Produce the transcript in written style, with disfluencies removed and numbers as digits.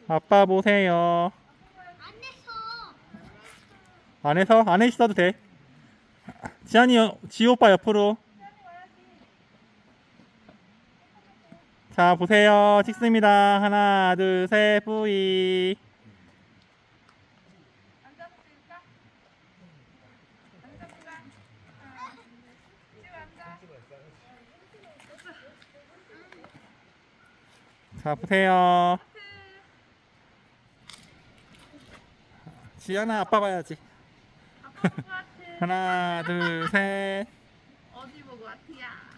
아빠 보세요. 안에서? 안에 있어도 돼. 지한이, 지호 오빠 옆으로. 자, 보세요. 찍습니다. 하나, 둘, 셋, 뿌이. 자, 보세요. 지한아, 아빠 봐야지. 아빠 보고 하트. 하나, 둘, 셋. 어디 보고 하트야?